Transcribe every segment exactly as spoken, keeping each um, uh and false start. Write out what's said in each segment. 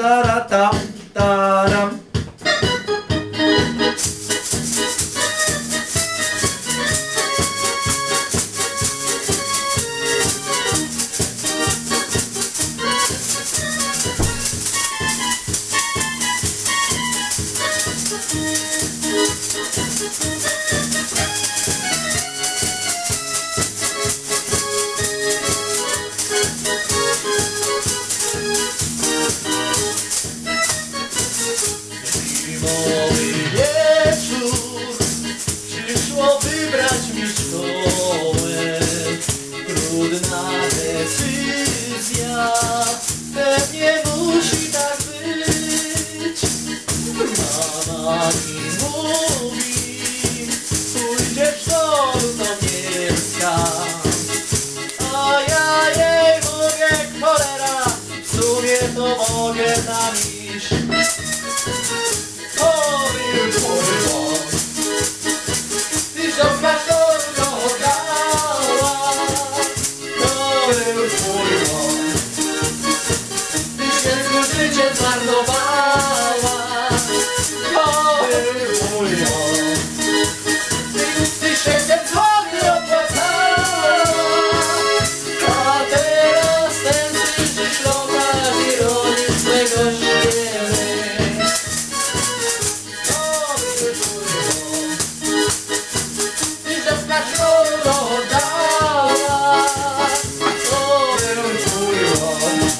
tarata, taram. Zimowy wieczór, przyszło wybrać mi szkołę. Trudna decyzja, pewnie musi tak być. Mama mi mówi, pójdziesz do Lutomierska, a ja jej mówię, cholera, w sumie to mogę tam iść. Życie zmarnowała, to był mój błąd. Tysięcy złotych opłacała, a teraz ten słyszy ślązak ironii swego śmiechu. To był mój błąd. Tysiąc każdą oddała, to był mój błąd.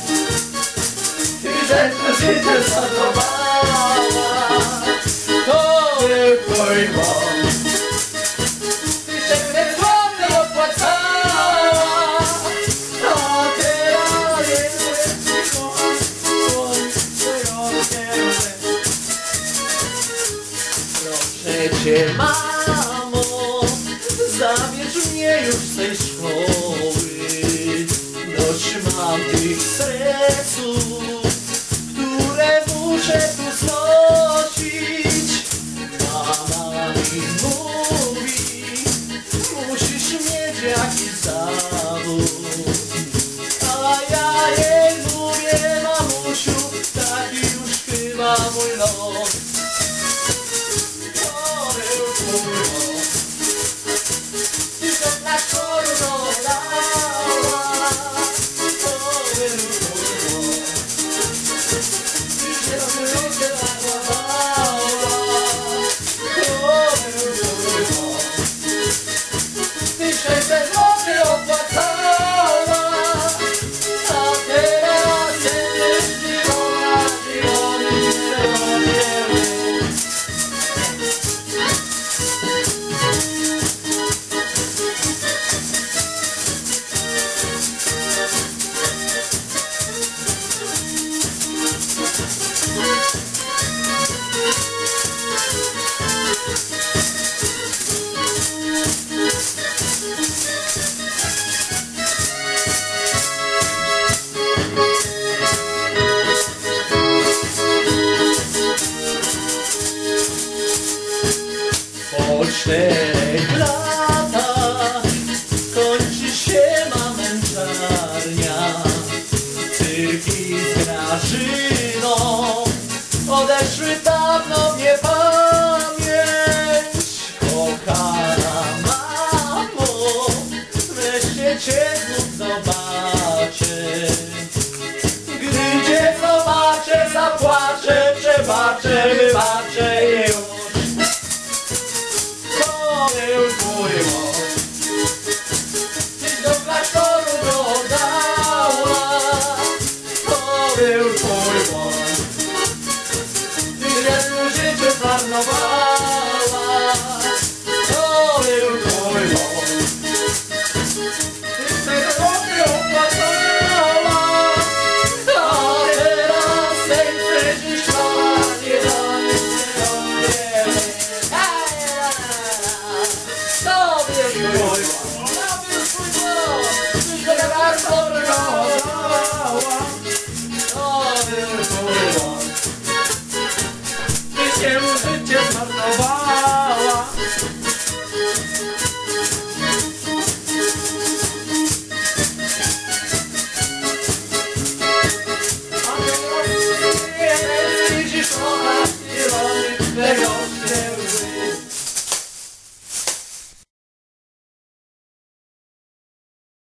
Życie zadowala, to był twój błąd. Tysięcy złotych opłacała, a teraz jest proszę cię, mamo, zabierz mnie już z tej szkoły. Dość mam tych stresów, muszę tu znosić. Mama mi mówi, musisz mieć jakiś zawód, a ja jej mówię, mamusiu, taki już chyba mój los. To był mój los. Tylko na czarno dała, to był mój los. Tysiące złotych opłacała, a teraz jest dziwona, dziwony, dziwony. Po czterech latach kończy się ma męczarnia. Cyrki z Grażyną odeszły dawno w niepamięć. Kochana mamo, wreszcie cię znów zobaczę. Gdy cię zobaczę, zapłaczę, przebaczę, wybaczę już. To był twój błąd. Tyś do klasztoru go oddała, to był twój błąd. Tyś już życie zmarnowała, to był twój błąd. Tyś te złoty opłacała, a teraz ten przecież szkoła nie da nic nie robię. To był twój błąd.